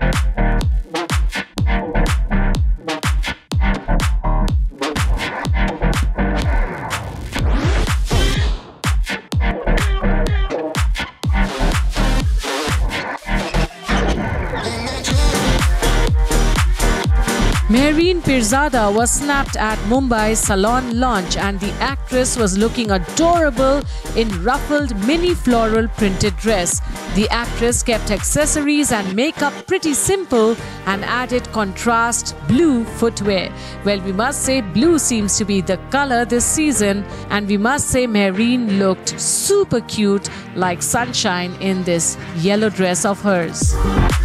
Mehreen Pirzada was snapped at Mumbai's salon launch, and the actress was looking adorable in ruffled mini floral printed dress. The actress kept accessories and makeup pretty simple and added contrast blue footwear. Well, we must say blue seems to be the color this season, and we must say Mehreen looked super cute like sunshine in this yellow dress of hers.